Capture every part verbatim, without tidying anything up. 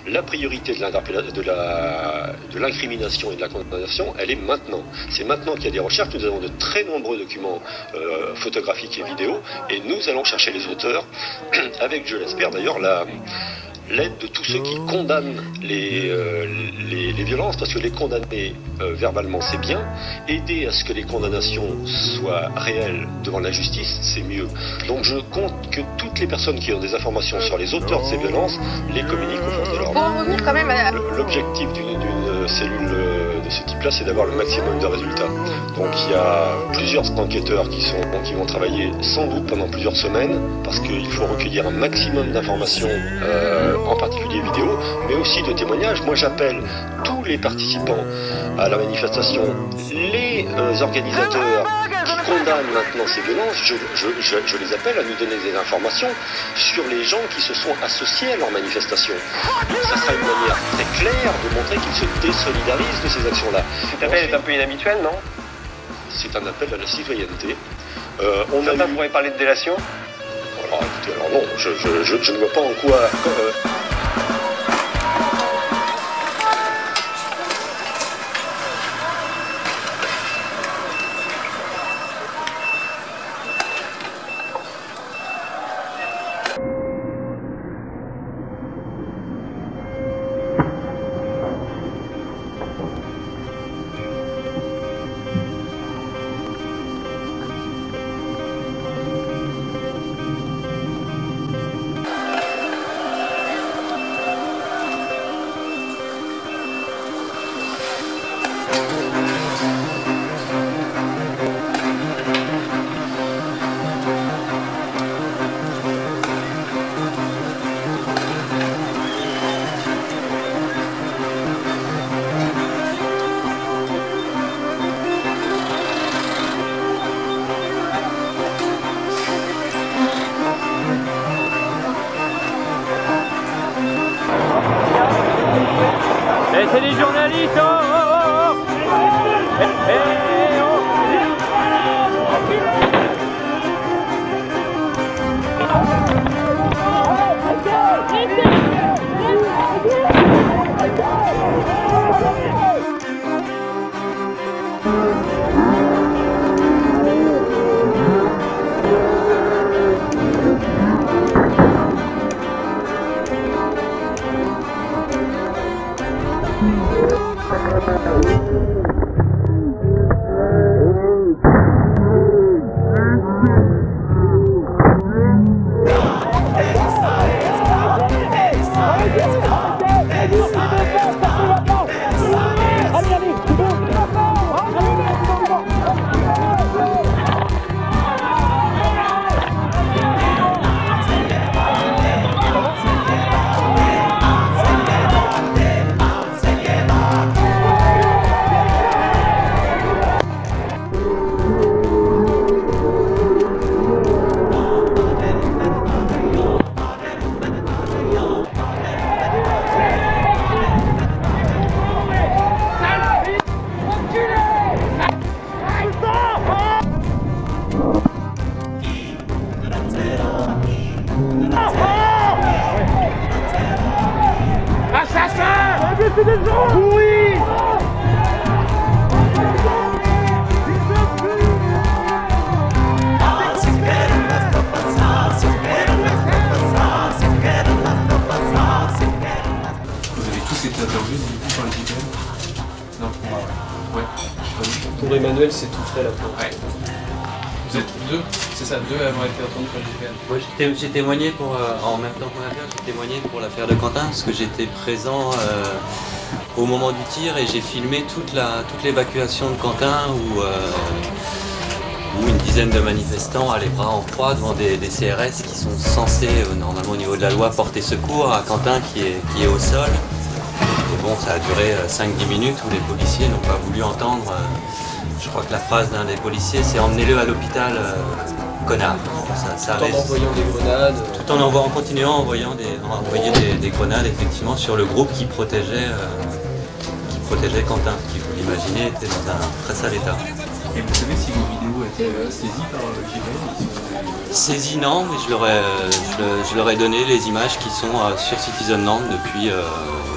la priorité de l'incrimination et de la condamnation, elle est maintenant. C'est maintenant qu'il y a des recherches. Nous avons de très nombreux documents euh, photographiques et vidéo, et nous allons chercher les auteurs, avec, je l'espère d'ailleurs, la... l'aide de tous ceux qui condamnent les, euh, les, les violences, parce que les condamner euh, verbalement c'est bien, aider à ce que les condamnations soient réelles devant la justice c'est mieux. Donc je compte que toutes les personnes qui ont des informations sur les auteurs de ces violences les communiquent aux forces de l'ordre. Pour en revenir quand même à... L'objectif d'une cellule de ce type-là, c'est d'avoir le maximum de résultats. Donc il y a plusieurs enquêteurs qui, sont, qui vont travailler sans doute pendant plusieurs semaines, parce qu'il faut recueillir un maximum d'informations, euh, en particulier vidéo, mais aussi de témoignages. Moi j'appelle tous les participants à la manifestation, les euh, organisateurs qui condamnent maintenant ces violences, je, je, je, je les appelle à nous donner des informations sur les gens qui se sont associés à leur manifestation. Ça sera une manière très claire de montrer qu'ils se désolidarisent de ces actions-là. Cet appel est un peu inhabituel, non? C'est un appel à la citoyenneté. Euh, on Certains a eu... pourraient parler de délation? Alors écoutez, alors non, je, je, je, je ne vois pas en quoi... Euh... Eh, c'est les journalistes, oh, oh, oh, oh. Eh, eh, oh. Oui! Vous avez tous été interviewés du coup par les G P N? Non, ouais. Pour Emmanuel, c'est tout frais là. Ouais. Vous êtes deux, c'est ça, deux à avoir été entendus par les G P N. Moi j'ai témoigné pour, euh, en même temps qu'on l'affaire, j'ai témoigné pour l'affaire de Quentin, parce que j'étais présent euh, au moment du tir et j'ai filmé toute la toute l'évacuation de Quentin où, euh, où une dizaine de manifestants à les bras en croix devant des, des C R S qui sont censés, euh, normalement au niveau de la loi, porter secours à Quentin qui est, qui est au sol. Et bon, ça a duré cinq dix minutes où les policiers n'ont pas voulu entendre. Euh, je crois que la phrase d'un des policiers, c'est « emmenez-le à l'hôpital, euh, connard ». Ça, ça Tout en envoyant des grenades. Tout en, envoyant, en continuant à envoyer des, envoyer des, des grenades effectivement sur le groupe qui protégeait, euh, qui protégeait Quentin, qui vous l'imaginez était dans un très sale état. Et vous savez si vos vidéos étaient euh, saisies par le G P N? Saisies non, mais je leur, ai, je, je leur ai donné les images qui sont euh, sur Citizen Nantes depuis, euh,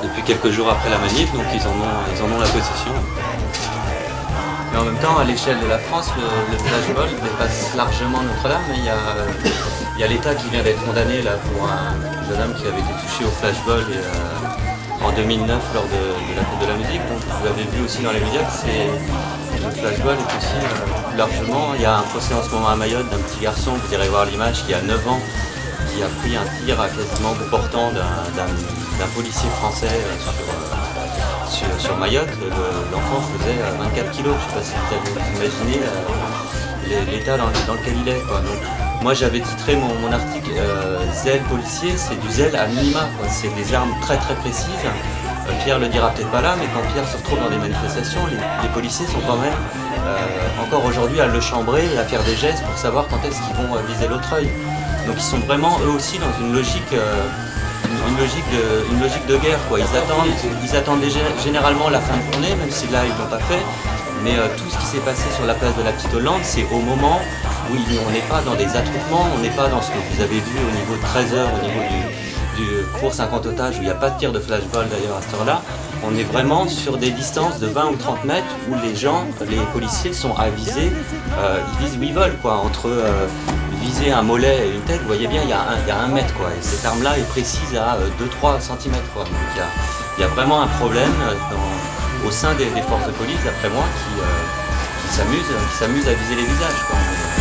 depuis quelques jours après la manif, donc ils en ont, ils en ont la possession. Et en même temps, à l'échelle de la France, le, le flashball dépasse largement Notre-Dame. Il y a, il y a l'État qui vient d'être condamné là, pour un jeune homme qui avait été touché au flashball et, euh, en deux mille neuf lors de, de la fête de la musique. Donc vous avez vu aussi dans les médias que le flashball est aussi euh, largement... Il y a un procès en ce moment à Mayotte d'un petit garçon, vous irez voir l'image, qui a neuf ans, qui a pris un tir à quasiment bout portant d'un policier français euh, sur, euh, sur, sur Mayotte. L'enfant faisait euh, vingt-quatre kilos, je ne sais pas si vous avez imaginé euh, l'état dans, dans lequel il est. Quoi. Donc, moi j'avais titré mon, mon article euh, Zèle policier, c'est du zèle à minima, c'est des armes très très précises. Euh, Pierre le dira peut-être pas là, mais quand Pierre se retrouve dans des manifestations, les, les policiers sont quand même euh, encore aujourd'hui à le chambrer et à faire des gestes pour savoir quand est-ce qu'ils vont euh, viser l'autre œil. Donc ils sont vraiment eux aussi dans une logique, euh, une, logique de, une logique de guerre. Quoi. Ils, attendent, ils attendent déjà, généralement la fin de journée, même si là ils ne l'ont pas fait. Mais euh, tout ce qui s'est passé sur la place de la Petite Hollande, c'est au moment où il, on n'est pas dans des attroupements, on n'est pas dans ce que vous avez vu au niveau de treize heures, au niveau du, du cours cinquante otages, où il n'y a pas de tir de flashball d'ailleurs à cette heure-là. On est vraiment sur des distances de vingt ou trente mètres où les gens, les policiers sont avisés, euh, ils visent où ils veulent, quoi, entre euh, viser un mollet et une tête, vous voyez bien, il y a un, il y a un mètre, quoi, et cette arme-là est précise à euh, deux à trois centimètres, quoi. Donc il y a, il y a vraiment un problème dans, au sein des, des forces de police, d'après moi, qui, euh, qui s'amusent qui s'amusent à viser les visages, quoi.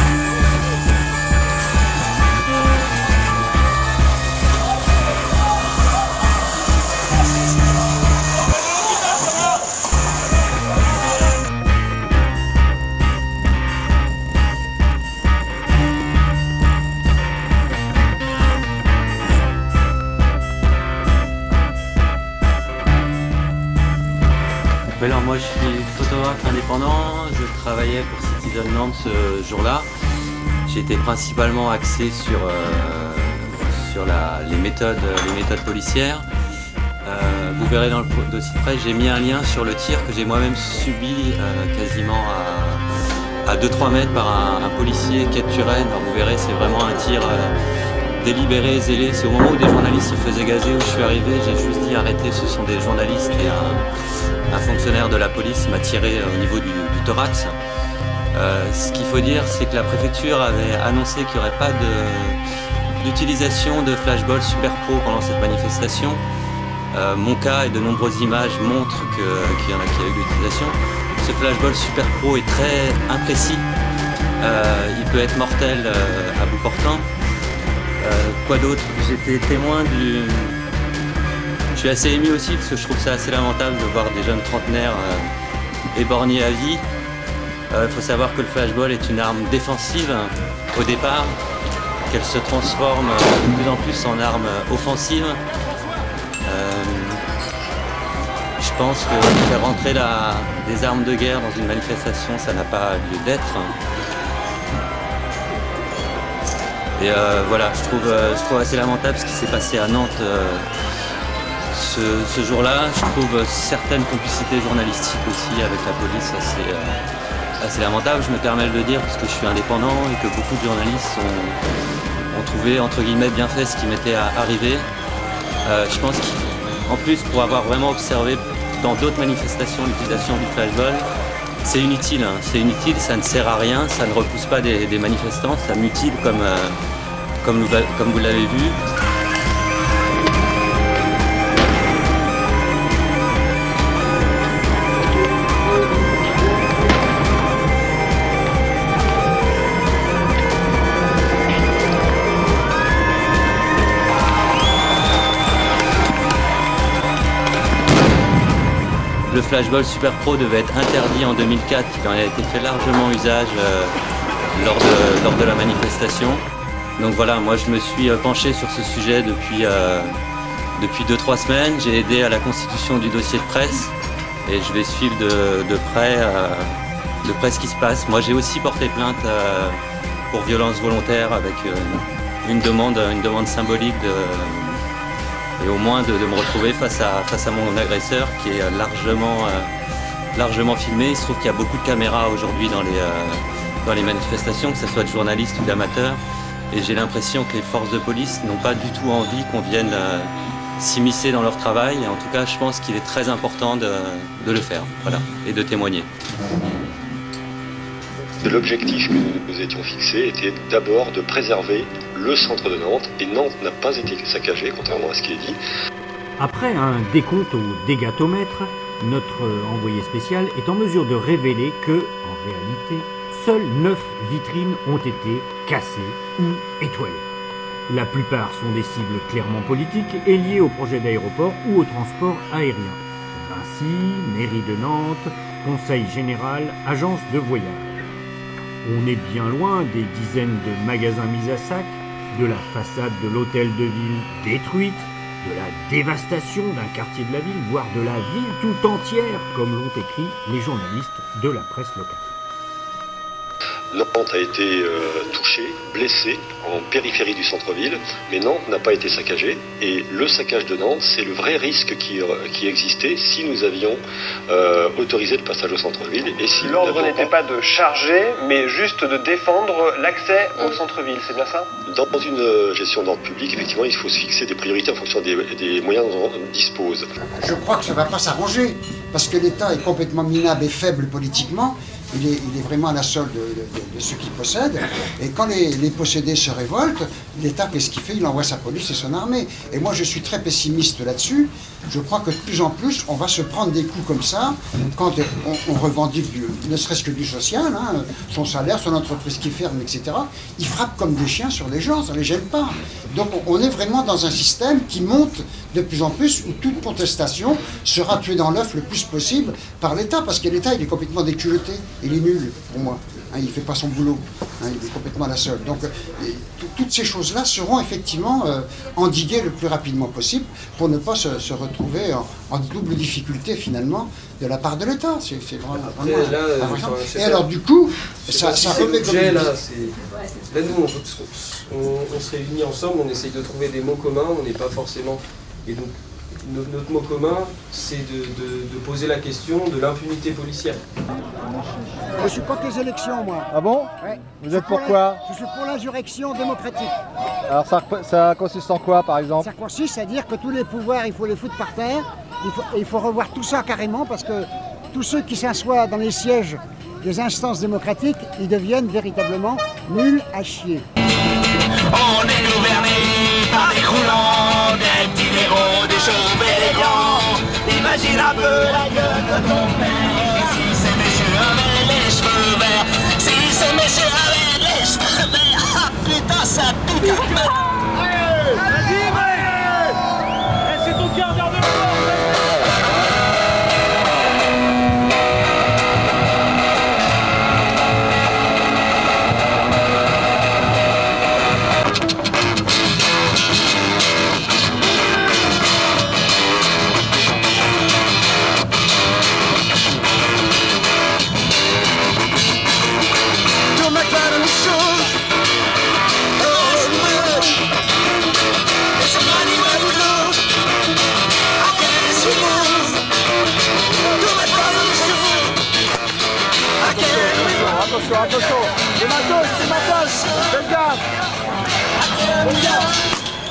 Alors moi je suis photographe indépendant, je travaillais pour Citizen Nantes ce jour-là. J'étais principalement axé sur, euh, sur la, les, méthodes, les méthodes policières. Euh, vous verrez dans le dossier de presse, j'ai mis un lien sur le tir que j'ai moi-même subi euh, quasiment à, à deux à trois mètres par un, un policier quai de Turenne. Alors vous verrez, c'est vraiment un tir euh, délibéré, zélé. C'est au moment où des journalistes se faisaient gazer où je suis arrivé, j'ai juste dit arrêtez, ce sont des journalistes et un, un fonctionnaire de la police m'a tiré au niveau du, du thorax. Euh, ce qu'il faut dire, c'est que la préfecture avait annoncé qu'il n'y aurait pas d'utilisation de, de flashball super pro pendant cette manifestation. Euh, mon cas et de nombreuses images montrent qu'il qu y en a qui a eu l'utilisation. Ce flashball super pro est très imprécis. Euh, il peut être mortel euh, à bout portant. Euh, quoi d'autre? J'étais témoin du... Je suis assez ému aussi parce que je trouve ça assez lamentable de voir des jeunes trentenaires euh, éborgnés à vie. Il euh, faut savoir que le flashball est une arme défensive au départ, qu'elle se transforme de plus en plus en arme offensive. Euh, je pense que faire rentrer la, des armes de guerre dans une manifestation, ça n'a pas lieu d'être. Et euh, voilà, je trouve, euh, je trouve assez lamentable ce qui s'est passé à Nantes euh, ce, ce jour-là. Je trouve certaines complicités journalistiques aussi avec la police assez, euh, assez lamentable. Je me permets de le dire parce que je suis indépendant et que beaucoup de journalistes ont, ont trouvé entre guillemets bien fait ce qui m'était arrivé. Euh, je pense qu'en plus, pour avoir vraiment observé dans d'autres manifestations l'utilisation du flashball, c'est inutile, hein. C'est inutile, ça ne sert à rien, ça ne repousse pas des, des manifestants, ça mutile comme, euh, comme, nous, comme vous l'avez vu. Le flashball super pro devait être interdit en deux mille quatre, il en a été fait largement usage euh, lors, de, lors de la manifestation. Donc voilà, moi je me suis penché sur ce sujet depuis, euh, depuis deux à trois semaines. J'ai aidé à la constitution du dossier de presse et je vais suivre de, de, près, euh, de près ce qui se passe. Moi j'ai aussi porté plainte euh, pour violence volontaire avec euh, une, demande, une demande symbolique de... et au moins de, de me retrouver face à, face à mon agresseur qui est largement, euh, largement filmé. Il se trouve qu'il y a beaucoup de caméras aujourd'hui dans, euh, dans les manifestations, que ce soit de journalistes ou d'amateurs. Et j'ai l'impression que les forces de police n'ont pas du tout envie qu'on vienne euh, s'immiscer dans leur travail. Et en tout cas, je pense qu'il est très important de, de le faire, voilà, et de témoigner. L'objectif que nous nous étions fixés était d'abord de préserver le centre de Nantes, et Nantes n'a pas été saccagé, contrairement à ce qui est dit. Après un décompte au dégatomètre, notre envoyé spécial est en mesure de révéler que, en réalité, seules neuf vitrines ont été cassées ou étoilées. La plupart sont des cibles clairement politiques et liées au projet d'aéroport ou au transport aérien. Vinci, mairie de Nantes, conseil général, agence de voyage. On est bien loin des dizaines de magasins mis à sac, de la façade de l'hôtel de ville détruite, de la dévastation d'un quartier de la ville, voire de la ville tout entière, comme l'ont écrit les journalistes de la presse locale. Nantes a été euh, touchée, blessée en périphérie du centre-ville, mais Nantes n'a pas été saccagée. Et le saccage de Nantes, c'est le vrai risque qui, qui existait si nous avions euh, autorisé le passage au centre-ville. Et si l'ordre n'était pas de charger, mais juste de défendre l'accès au centre-ville, c'est bien ça? Dans une gestion d'ordre public, effectivement, il faut se fixer des priorités en fonction des, des moyens dont on dispose. Je crois que ça ne va pas s'arranger, parce que l'État est complètement minable et faible politiquement. Il est, il est vraiment à la solde de, de, de ceux qui possèdent. Et quand les, les possédés se révoltent, l'État, qu'est-ce qu'il fait? Il envoie sa police et son armée. Et moi, je suis très pessimiste là-dessus. Je crois que de plus en plus, on va se prendre des coups comme ça, quand on, on revendique du, ne serait-ce que du social, hein, son salaire, son entreprise qui ferme, et cetera. Ils frappent comme des chiens sur les gens, ça ne les gêne pas. Donc on est vraiment dans un système qui monte de plus en plus, où toute contestation sera tuée dans l'œuf le plus possible par l'État, parce que l'État, il est complètement déculotté, il est nul pour moi, hein, il ne fait pas son boulot, hein, il est complètement à la solde. Donc et, toutes ces choses-là seront effectivement euh, endiguées le plus rapidement possible pour ne pas se, se retrouver en, en double difficulté finalement de la part de l'État. C'est vraiment... Après, vraiment là, euh, enfin, et pas, alors du coup, ça, si ça remet comme là, là, nous, on, on, on se réunit ensemble, on essaye de trouver des mots communs, on n'est pas forcément... Et donc, notre, notre mot commun, c'est de, de, de poser la question de l'impunité policière. Je suis contre les élections, moi. Ah bon? Ouais. Vous êtes pourquoi? Je suis pour l'insurrection démocratique. Alors ça, ça consiste en quoi, par exemple? Ça consiste à dire que tous les pouvoirs, il faut les foutre par terre. Il faut, il faut revoir tout ça carrément, parce que tous ceux qui s'assoient dans les sièges des instances démocratiques, ils deviennent véritablement nuls à chier. On est gouverné par des croulants, des petits héros, des chauves et des grands. Imagine un peu la gueule de ton père. Si ces messieurs avaient les cheveux verts, si ces messieurs avaient les cheveux verts, ah putain ça pique un peu. Vas-y, vas-y. C'est ton quart d'heure de mort. Attention, attention, c'est matos, c'est matos, faites gaffe. Faites gaffe.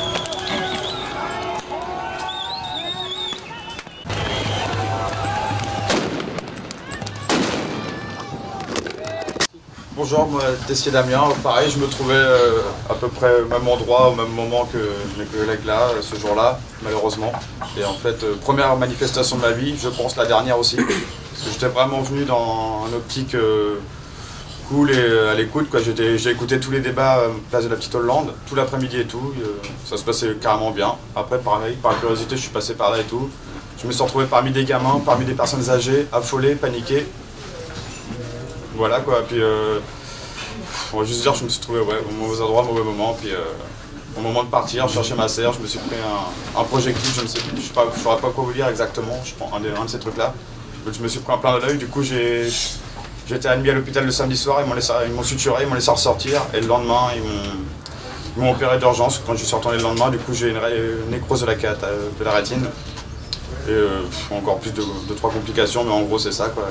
Bonjour, moi Tessier Damien, pareil je me trouvais euh, à peu près au même endroit, au même moment que mes collègues là, ce jour-là, malheureusement. Et en fait, euh, première manifestation de ma vie, je pense la dernière aussi, parce que j'étais vraiment venu dans une optique euh, cool et euh, à l'écoute. J'ai écouté tous les débats à place de la Petite Hollande, tout l'après-midi et tout, euh, ça se passait carrément bien. Après, pareil, par curiosité, je suis passé par là et tout. Je me suis retrouvé parmi des gamins, parmi des personnes âgées, affolées, paniquées. Voilà quoi, puis euh, on va juste dire que je me suis trouvé ouais, au mauvais endroit, au mauvais moment, puis euh, au moment de partir, je cherchais ma serre, je me suis pris un, un projectile, je ne sais plus, je ne saurais pas quoi vous dire exactement, je prends un de, un de ces trucs là. Je me suis pris un plein de l'œil, du coup j'ai été admis à l'hôpital le samedi soir, ils m'ont suturé, ils m'ont laissé ressortir, et le lendemain ils m'ont opéré d'urgence. Quand je suis retourné le lendemain, du coup j'ai une, une nécrose de la, de la rétine, et euh, encore plus de, de trois complications, mais en gros c'est ça quoi.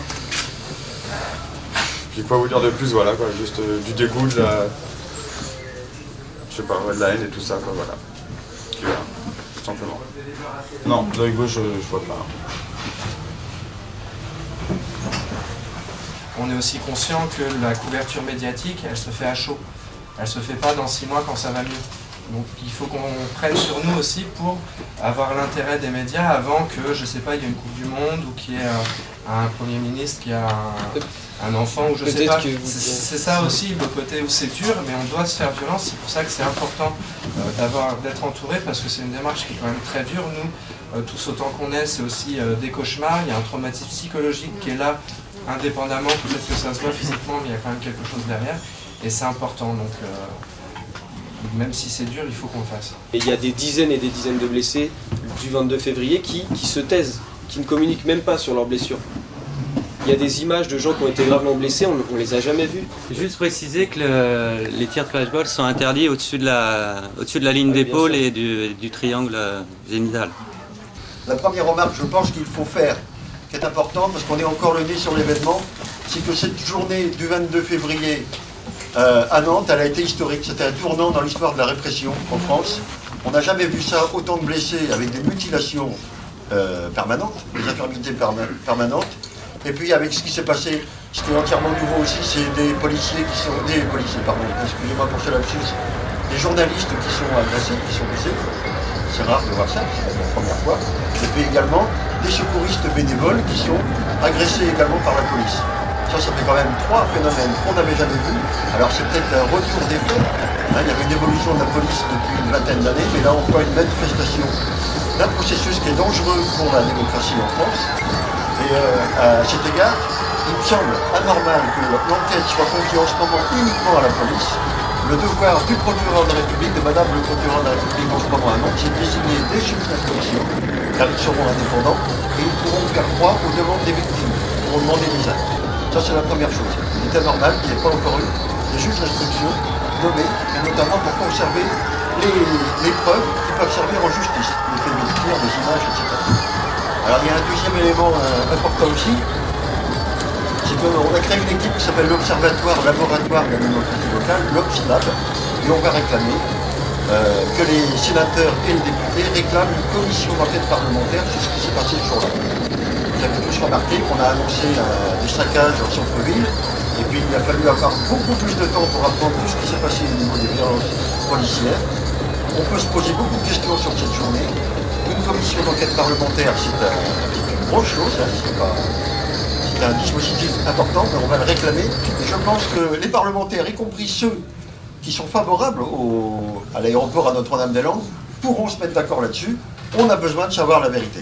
Puis quoi vous dire de plus, voilà quoi, juste euh, du dégoût, de la... je sais pas, ouais, de la haine et tout ça quoi, voilà. Puis, voilà. tout simplement. Non, l'œil gauche, je, je vois pas. On est aussi conscient que la couverture médiatique, elle se fait à chaud. Elle se fait pas dans six mois quand ça va mieux. Donc il faut qu'on prenne sur nous aussi pour avoir l'intérêt des médias avant que, je sais pas, il y ait une Coupe du Monde ou qu'il y ait un, un Premier ministre qui a un, un enfant ou je sais pas. C'est ça aussi le côté où c'est dur, mais on doit se faire violence. C'est pour ça que c'est important euh, d'avoir d'être entouré parce que c'est une démarche qui est quand même très dure. Nous, euh, tous autant qu'on est, c'est aussi euh, des cauchemars. Il y a un traumatisme psychologique qui est là, indépendamment. Peut-être que ça se voit physiquement, mais il y a quand même quelque chose derrière. Et c'est important. Donc, euh, même si c'est dur, il faut qu'on le fasse. Et il y a des dizaines et des dizaines de blessés du vingt-deux février qui, qui se taisent, qui ne communiquent même pas sur leurs blessures. Il y a des images de gens qui ont été gravement blessés, on ne les a jamais vus. Juste préciser que le, les tirs de flashball sont interdits au-dessus de, au-dessus de la ligne ouais, d'épaule et du, du triangle zénithal. La première remarque, je pense qu'il faut faire, qui est importante, parce qu'on est encore le nez sur l'événement, c'est que cette journée du vingt-deux février, Euh, à Nantes, elle a été historique. C'était un tournant dans l'histoire de la répression en France. On n'a jamais vu ça, autant de blessés avec des mutilations euh, permanentes, des infirmités perma permanentes. Et puis avec ce qui s'est passé, ce qui est entièrement nouveau aussi, c'est des policiers qui sont... Des policiers, pardon, excusez-moi pour ce lapsus. Des journalistes qui sont agressés, qui sont blessés. C'est rare de voir ça, c'est la première fois. Et puis également des secouristes bénévoles qui sont agressés également par la police. Ça, ça fait quand même trois phénomènes qu'on n'avait jamais vus. Alors c'est peut-être un retour des faits. Hein, il y avait une évolution de la police depuis une vingtaine d'années, mais là on voit une manifestation d'un processus qui est dangereux pour la démocratie en France. Et euh, à cet égard, il me semble anormal que l'enquête soit confiée en ce moment uniquement à la police. Le devoir du procureur de la République, de Madame le procureur de la République en ce moment à Nantes, c'est de désigner des juges d'instruction, car ils seront indépendants, et ils pourront faire croire aux demandes des victimes, ils pourront demander des actes. Ça, c'est la première chose. Il était normal qu'il n'y ait pas encore eu des juges d'instruction nommés, et notamment pour conserver les, les preuves qui peuvent servir en justice, les faits militaires, les images, et cetera. Alors, il y a un deuxième élément euh, important aussi, c'est qu'on a créé une équipe qui s'appelle l'Observatoire Laboratoire de la démocratie locale, l'Obsilab, et on va réclamer euh, que les sénateurs et les députés réclament une commission d'enquête parlementaire sur ce qui s'est passé ce jour-là. Vous avez tous remarqué qu'on a annoncé euh, des saccages en centre-ville, et puis il a fallu avoir beaucoup plus de temps pour apprendre tout ce qui s'est passé au niveau des violences policières. On peut se poser beaucoup de questions sur cette journée. Une commission d'enquête parlementaire, c'est un, une grosse chose, hein, c'est pas... C'est un dispositif important, mais on va le réclamer. Et je pense que les parlementaires, y compris ceux qui sont favorables au, à l'aéroport à Notre-Dame-des-Landes, pourront se mettre d'accord là-dessus. On a besoin de savoir la vérité.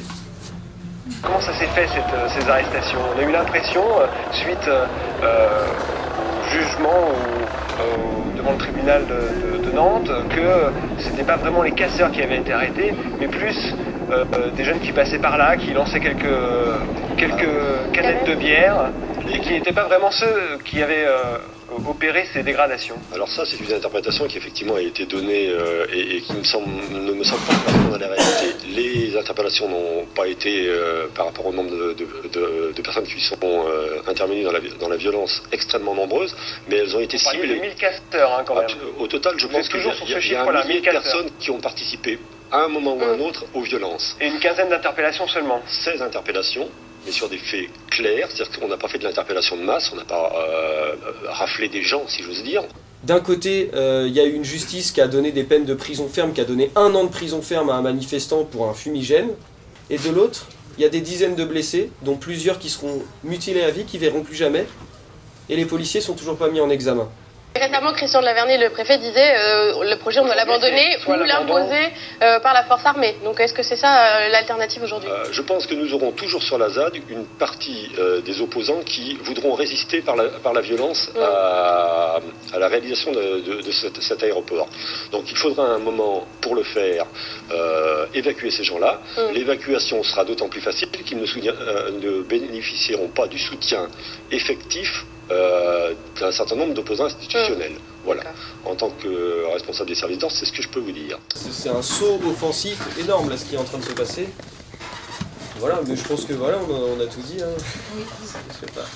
Comment ça s'est fait, cette, ces arrestations? On a eu l'impression, euh, suite euh, au jugement ou, euh, devant le tribunal de, de, de Nantes, que c'était pas vraiment les casseurs qui avaient été arrêtés, mais plus euh, des jeunes qui passaient par là, qui lançaient quelques, quelques canettes de bière, et qui n'étaient pas vraiment ceux qui avaient euh, opéré ces dégradations. Alors ça, c'est une interprétation qui effectivement a été donnée euh, et, et qui me semble, ne me semble pas correspondre à la réalité. Les interpellations n'ont pas été, euh, par rapport au nombre de, de, de, de personnes qui sont euh, intervenues dans la, dans la violence, extrêmement nombreuses, mais elles ont été On ciblées. de mille casseurs hein, quand même. Au total, je Vous pense qu'il y a, il y a, il y a un millier de personnes qui ont participé à un moment ou à un autre aux violences. Et une quinzaine d'interpellations seulement. seize interpellations, mais sur des faits clairs, c'est-à-dire qu'on n'a pas fait de l'interpellation de masse, on n'a pas euh, raflé des gens, si j'ose dire. D'un côté, il euh, y a eu une justice qui a donné des peines de prison ferme, qui a donné un an de prison ferme à un manifestant pour un fumigène, et de l'autre, il y a des dizaines de blessés, dont plusieurs qui seront mutilés à vie, qui verront plus jamais, et les policiers sont toujours pas mis en examen. Récemment, Christian de Lavergne, le préfet, disait euh, le projet on doit l'abandonner ou l'imposer euh, par la force armée. Donc est-ce que c'est ça euh, l'alternative aujourd'hui? euh, Je pense que nous aurons toujours sur la Z A D une partie euh, des opposants qui voudront résister par la, par la violence mmh. à, à la réalisation de, de, de cet, cet aéroport. Donc il faudra un moment pour le faire, euh, évacuer ces gens-là. Mmh. L'évacuation sera d'autant plus facile qu'ils ne, euh, ne bénéficieront pas du soutien effectif Euh, d'un certain nombre d'opposants institutionnels. Mmh. Voilà. En tant que responsable des services d'ordre, c'est ce que je peux vous dire. C'est un saut offensif énorme là, ce qui est en train de se passer. Voilà, mais je pense que voilà, on a, on a tout dit. Hein. Oui. Je sais pas.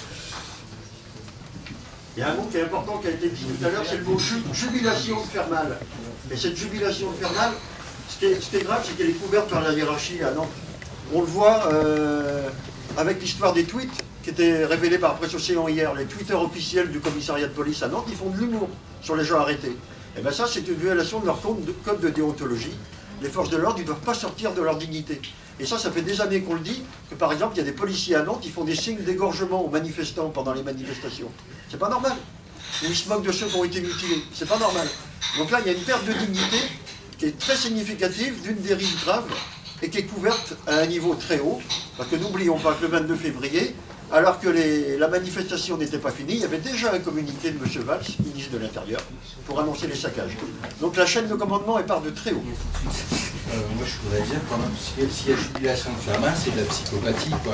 Il y a un mot qui est important qui a été dit tout à l'heure, c'est le mot ju jubilation de faire mal. Et cette jubilation de faire mal, Ce qui est, ce qui est grave, c'est qu'elle est couverte par la hiérarchie à Nantes. On le voit euh, avec l'histoire des tweets qui étaient révélés par Presse Océan hier. Les tweeters officiels du commissariat de police à Nantes, ils font de l'humour sur les gens arrêtés. Et bien ça, c'est une violation de leur code de, code de déontologie. Les forces de l'ordre, ils ne doivent pas sortir de leur dignité. Et ça, ça fait des années qu'on le dit, que par exemple, il y a des policiers à Nantes qui font des signes d'égorgement aux manifestants pendant les manifestations. C'est pas normal. Ou ils se moquent de ceux qui ont été mutilés. C'est pas normal. Donc là, il y a une perte de dignité qui est très significative d'une dérive grave et qui est couverte à un niveau très haut. Parce que n'oublions pas que le vingt-deux février, alors que les, la manifestation n'était pas finie, il y avait déjà un communiqué de M. Valls, ministre de l'Intérieur, pour annoncer les saccages. Donc la chaîne de commandement, elle part de très haut. Euh, moi je voudrais dire quand même, s'il y a jubilation de Flamin, c'est de la psychopathie, quoi.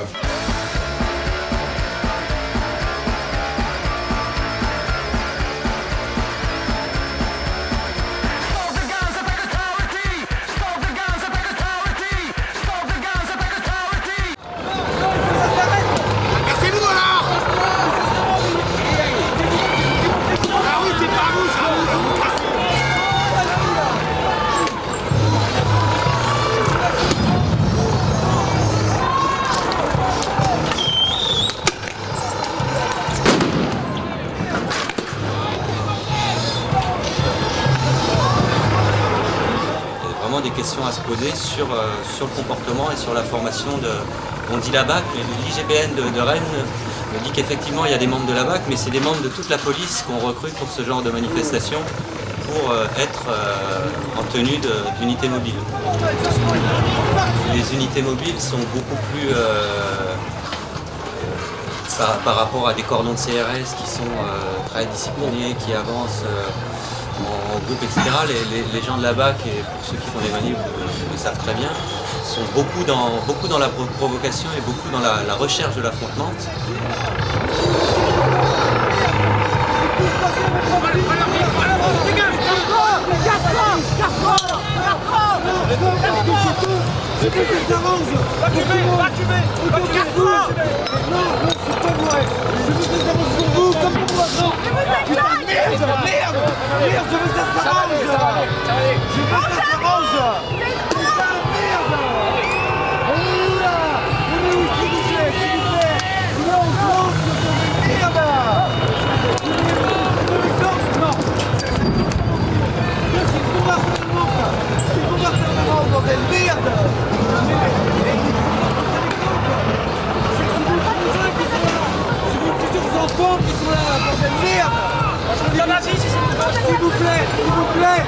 Des questions à se poser sur, euh, sur le comportement et sur la formation de... On dit la B A C, mais l'I G P N de, de Rennes me dit qu'effectivement il y a des membres de la B A C, mais c'est des membres de toute la police qu'on recrute pour ce genre de manifestation pour euh, être euh, en tenue d'unités mobiles. Les unités mobiles sont beaucoup plus... Euh, par, par rapport à des cordons de C R S qui sont euh, très disciplinés, qui avancent euh, en groupe, et cetera. Les, les, les gens de la B A C, et pour ceux qui font des manifs le, le savent très bien, sont beaucoup dans, beaucoup dans la provocation et beaucoup dans la, la recherche de l'affrontement. Merde, merde, je veux que ça s'arrange. Je veux que ça s'arrange. Putain, merde. On est où là? On est où, s'il vous plaît, s'il vous plaît? Là, on commence, merde. Non. C'est le bombardement, ça. C'est le bombardement, bordel, merde. C'est vos futurs enfants qui sont là, bordel, merde. S'il vous plaît, s'il vous plaît,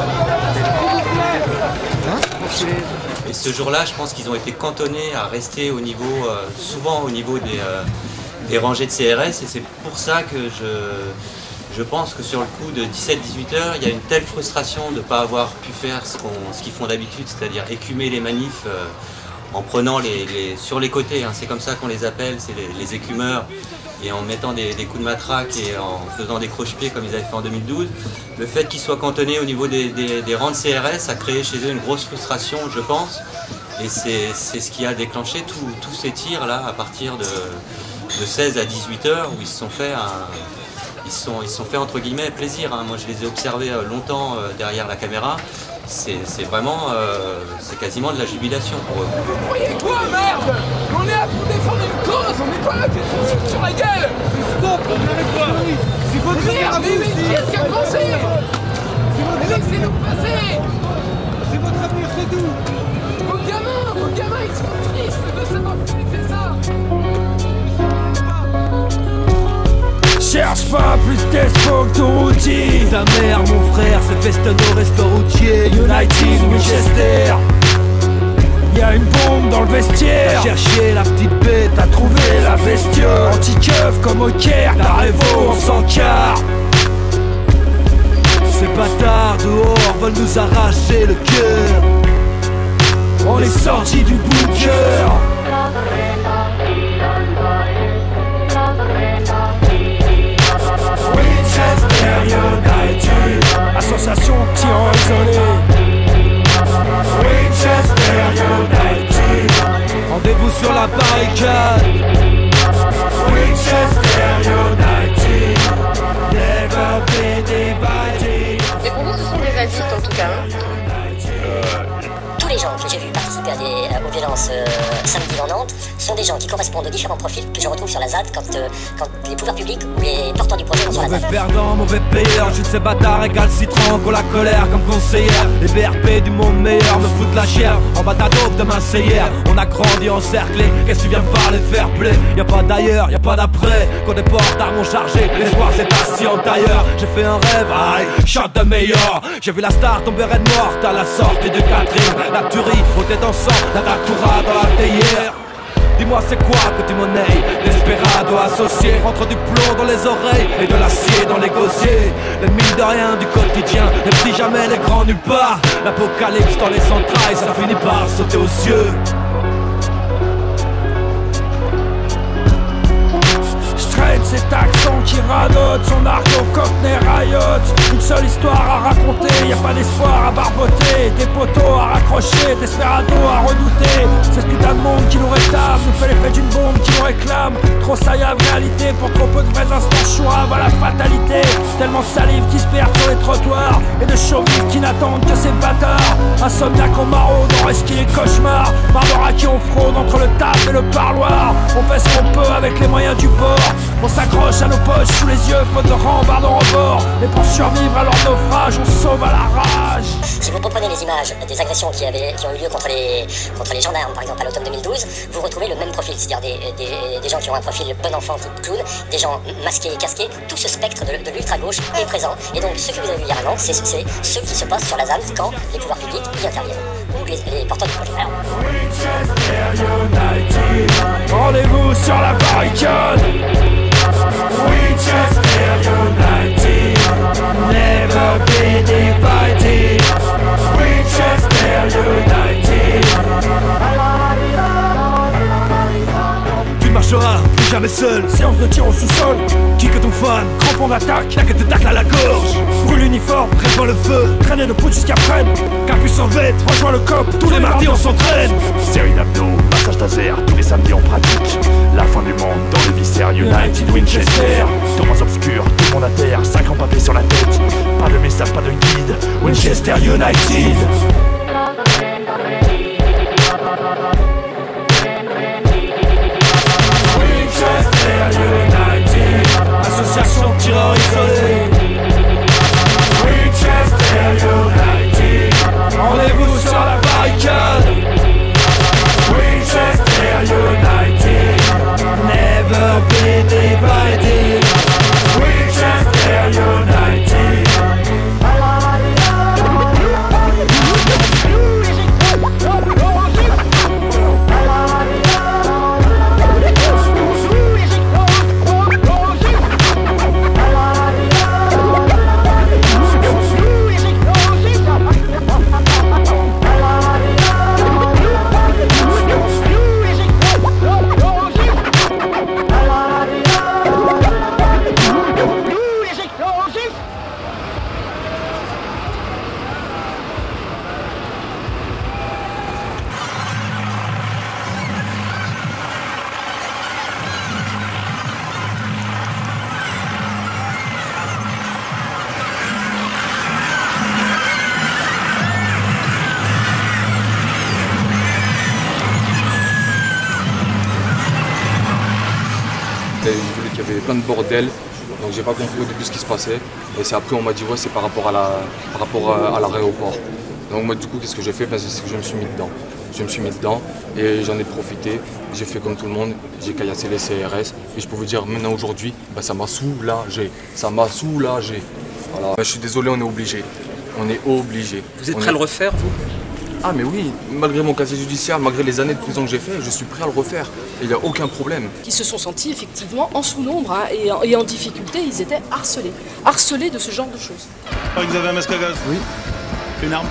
s'il vous plaît. Et ce jour-là, je pense qu'ils ont été cantonnés à rester au niveau, euh, souvent au niveau des, euh, des rangées de C R S, et c'est pour ça que je, je pense que sur le coup de dix-sept à dix-huit heures, il y a une telle frustration de ne pas avoir pu faire ce, qu'on, ce qu'ils font d'habitude, c'est-à-dire écumer les manifs euh, en prenant les, les, sur les côtés, hein, c'est comme ça qu'on les appelle, c'est les, les écumeurs, et en mettant des, des coups de matraque et en faisant des croche-pieds comme ils avaient fait en deux mille douze. Le fait qu'ils soient cantonnés au niveau des, des, des rangs de C R S a créé chez eux une grosse frustration, je pense, et c'est ce qui a déclenché tous ces tirs là à partir de, de seize à dix-huit heures où ils se sont fait un, ils sont, ils se sont fait entre guillemets plaisir, hein. Moi je les ai observés longtemps euh, derrière la caméra. C'est vraiment, euh, c'est quasiment de la jubilation pour eux. Vous croyez quoi, merde? On est là pour défendre une cause, on n'est pas là pour se foutre sur la gueule. Stop, on est avec quoi? C'est votre avenir, mais qui est-ce qui a pensé? Laissez-nous passer. C'est votre avenir, c'est tout. Vos gamins, vos gamins, ils sont tristes de savoir que vous avez fait ça. Cherche pas plus d'espoir que ton routier. Ta mère, mon frère, c'est festin au resto routier. United, Winchester. Y'a une bombe dans le vestiaire. T'as cherché la petite bête, t'as trouvé la bestiole. Anti-keuf comme au Caire, ta révo en cent quarts. Ces bâtards dehors veulent nous arracher le cœur. On est sortis du bunker. Winchester United, association de tirants isolés. Winchester United, rendez-vous sur la barricade. Winchester United, never be divided. Mais pour vous, ce sont des addicts en tout cas. Hein. Euh, gens que j'ai vus participer à des, euh, aux violences euh, samedi dans Nantes sont des gens qui correspondent aux différents profils que je retrouve sur la Z A D quand, euh, quand les pouvoirs publics ou les porteurs du projet vont sur la Z A D. Mauvais perdant, mauvais payeur, j'ai de ces bâtards récalcitrants qu'on la colère comme conseillère. Les B R P du monde meilleur me foutent la chair. En bas ta dope, demain c'est hier. On a grandi encerclé, qu'est-ce que tu viens par les fair play? Y'a pas d'ailleurs, y'a pas d'après. Quand des portes d'armes chargé, l'espoir s'est assis en tailleur. J'ai fait un rêve, aïe, chante de meilleur. J'ai vu la star tomber raide morte à la sortie de Catherine. La tuerie, on était ensemble, la Datura dans la théière. Dis-moi c'est quoi que tu monnaies? Desperado associé, entre du plomb dans les oreilles et de l'acier dans les gosiers. Les mille de rien du quotidien, ne pris jamais les grands nulle part. L'apocalypse dans les entrailles, ça finit par sauter aux cieux. Cet accent qui radote, son argot cockney rayote. Une seule histoire à raconter, y a pas d'espoir à barboter. Des poteaux à raccrocher, desperado à redouter. C'est ce putain de monde qui nous réclame, nous fait l'effet d'une bombe qui nous réclame. Trop saillave réalité pour trop peu de vrais instants choix à la fatalité. Tellement de salive qui se perd sur les trottoirs et de chauds vifs qui n'attendent que ces bâtards. Insomniaque en maraude, on reste qui les cauchemars. Barbara qui on fraude entre le taf et le parloir. On fait ce qu'on peut avec les moyens du bord. On s'accroche à nos poches sous les yeux, faute de rambarde en rebord. Et pour survivre à leur naufrage, on sauve à la rage. Si vous reprenez les images des agressions qui, avaient, qui ont eu lieu contre les, contre les gendarmes, par exemple à l'automne deux mille douze, vous retrouvez le même profil, c'est-à-dire des, des, des gens qui ont un profil bon enfant type clown, des gens masqués et casqués, tout ce spectre de, de l'ultra-gauche est présent. Et donc ce que vous avez vu hier à Nantes, c'est ce qui se passe sur la Z A D quand les pouvoirs publics y interviennent, ou les, les porteurs du projet. Rendez-vous sur la barricade. Winchester United, never be divided. Winchester United. Tu ne marcheras plus jamais seul. Séance de tir au sous-sol. Kick ton fan, crampon d'attaque. La te tacle à la gorge. Brûle l'uniforme, répand le feu. Traîner de poudre jusqu'à prenne. Campus en vête, rejoins le cop. Tous les mardis on s'entraîne. Série d'abdos, massage laser, tous les samedis on pratique. La fin du monde dans les viscères, United Winchester. Tours obscurs, tout le monde à terre, cinq ans papier sur la tête. Pas de message, pas de guide, Winchester United. Winchester United, association de tireurs isolés. Winchester United, rendez-vous sur la barricade. Winchester United, never be divided. Winchester United. J'ai vu qu'il y avait plein de bordel, donc j'ai pas compris au début ce qui se passait. Et c'est après on m'a dit ouais c'est par rapport à la par rapport à, à l'aéroport. Donc moi du coup qu'est-ce que j'ai fait, ben, c'est que je me suis mis dedans. Je me suis mis dedans et j'en ai profité. J'ai fait comme tout le monde, j'ai caillassé les C R S et je peux vous dire maintenant aujourd'hui, ben, ça m'a soulagé. Ça m'a soulagé. Voilà. Ben, je suis désolé, on est obligé. On est obligé. Vous êtes on prêt est... à le refaire vous? Ah mais oui, malgré mon casier judiciaire, malgré les années de prison que j'ai fait, je suis prêt à le refaire. Il n'y a aucun problème. Qui se sont sentis effectivement en sous-nombre hein, et, en, et en difficulté, ils étaient harcelés. Harcelés de ce genre de choses. Vous avez un masque à gaz? Oui. C'est une arme?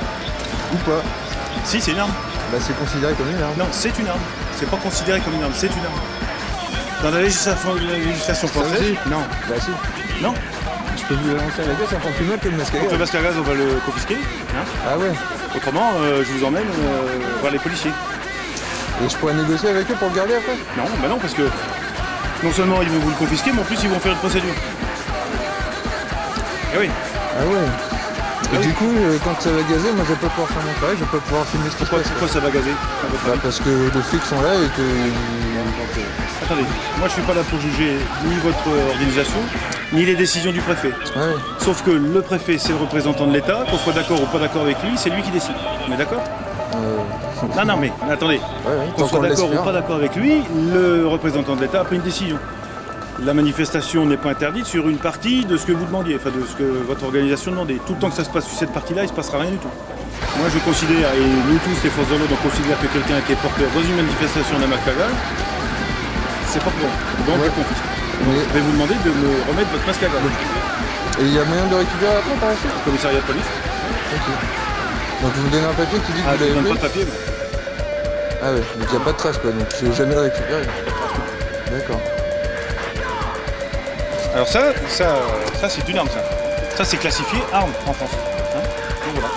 Ou pas? Si, c'est une arme. Bah c'est considéré comme une arme. Non, c'est une arme. C'est pas considéré comme une arme, c'est une arme. Dans la législation, la législation française? Non. Bah si. Non. Je peux vous lancer à la gueule, ça prend plus mal que le masque à gaz. Donc le masque à gaz, on va le confisquer. Hein, ah ouais. Autrement, euh, je vous emmène euh, voir les policiers. Et je pourrais négocier avec eux pour le garder après? Non, bah non, parce que non seulement ils vont vous le confisquer, mais en plus ils vont faire une procédure. Eh oui. Ah ouais. Et du coup, euh, quand ça va gazer, moi je vais pas pouvoir faire mon travail, je vais pas pouvoir filmer ce qui se passe. Pourquoi ça va gazer? Bah, parce que les flics sont là et que... Attendez, moi je suis pas là pour juger ni votre organisation, ni les décisions du préfet. Ouais. Sauf que le préfet c'est le représentant de l'État, qu'on soit d'accord ou pas d'accord avec lui, c'est lui qui décide. On est d'accord? euh... Non, non, mais, mais attendez, ouais, ouais, qu'on soit d'accord ou pas d'accord avec lui, le représentant de l'État a pris une décision. La manifestation n'est pas interdite sur une partie de ce que vous demandiez, enfin de ce que votre organisation demandait. Tout le temps que ça se passe sur cette partie-là, il ne se passera rien du tout. Moi je considère, et nous tous les forces de l'ordre, on considère que quelqu'un qui est porteur dans une manifestation d'un masque à gaz, c'est pas bon. Donc ouais. Mais... je vais vous demander de me remettre votre masque à gaz. Et il y a moyen de récupérer après par la suite? Commissariat de police. Ok. Donc vous me donnez un papier qui dit que ah, vous l'avez donne fait? pas de papier, mais... Ah ouais, donc il n'y a pas de trace quoi, donc je vais jamais le récupérer. D'accord. Alors ça, ça, ça c'est une arme ça. Ça c'est classifié arme en France. Hein, donc voilà.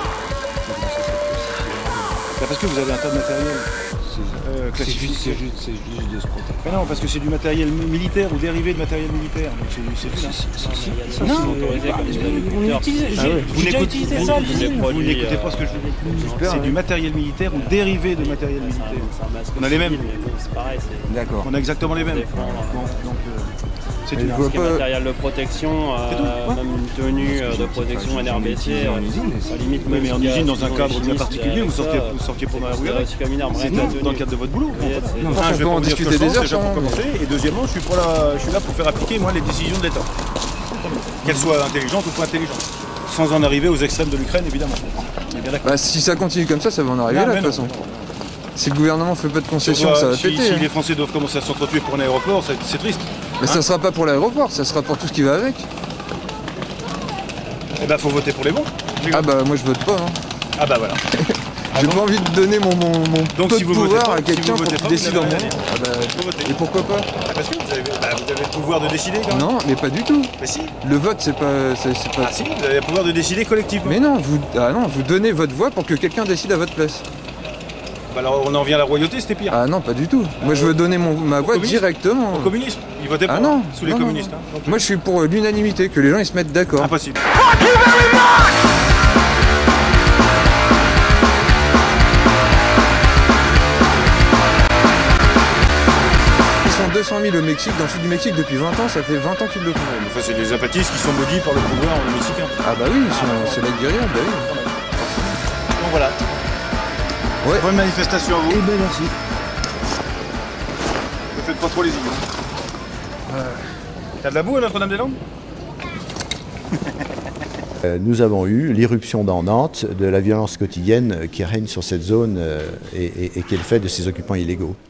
Bah parce que vous avez un tas de matériel euh, classifié. C'est juste, juste de se protéger. Mais non, parce que c'est du matériel militaire ou dérivé de matériel militaire. Donc c'est une arme. Non, on utilise. Vous n'écoutez pas ce que je vous dis. C'est du matériel militaire ou dérivé de matériel militaire. On a les mêmes. D'accord. On a exactement les mêmes. Donc c'est du matériel de protection, euh, même une tenue de protection N R B C, euh, à limite oui, mais en usine, dans un cadre bien particulier, vous sortiez, vous sortiez pour la rue. C'est comme une arme, dans le cadre de votre boulot. Non, un, je vais pas en discuter des heures, déjà pour commencer, et deuxièmement, je suis, pour la, je suis là pour faire appliquer moi les décisions de l'État, qu'elles soient intelligentes ou pas intelligentes, sans en arriver aux extrêmes de l'Ukraine, évidemment. Bah, si ça continue comme ça, ça va en arriver là, de toute façon. Si le gouvernement fait pas de concessions, ça va si, péter. Si hein. les Français doivent commencer à s'entretuer pour un aéroport, c'est triste. Mais hein, ça sera pas pour l'aéroport, ça sera pour tout ce qui va avec. Eh ben faut voter pour les bons. Les ah bah moi je vote pas. Hein. Ah bah voilà. J'ai pas envie de donner mon, mon, mon Donc, peu si de vous pouvoir pas, à quelqu'un si pour pas, décider en mon nom. Ah bah, faut voter. Et pourquoi pas? Ah parce que vous avez, bah, vous avez le pouvoir de décider quand même. Non, mais pas du tout. Mais si. Le vote c'est pas, c'est pas... Ah si, vous avez le pouvoir de décider collectivement. Mais non, vous, ah non, vous donnez votre voix pour que quelqu'un décide à votre place. Bah alors on en vient à la royauté, c'était pire. Ah non, pas du tout. Euh, Moi je veux donner mon, ma voix directement. Au communisme. Ils votaient pas ah non, sous les non, communistes. Non. Hein. Donc, moi je suis pour l'unanimité, que les gens ils se mettent d'accord. Impossible. Ils sont deux cent mille au Mexique, dans le sud du Mexique depuis vingt ans, ça fait vingt ans qu'ils le font. Enfin, c'est des apatistes qui sont maudits par le pouvoir mexicain. Ah bah oui, c'est la guérilla, bah oui. Donc voilà. Ouais. Bonne manifestation à vous. Eh ben merci. Ne faites pas trop les idiots. Euh... T'as de la boue à Notre-Dame-des-Landes? Nous avons eu l'irruption dans Nantes de la violence quotidienne qui règne sur cette zone et, et, et qui est le fait de ces occupants illégaux.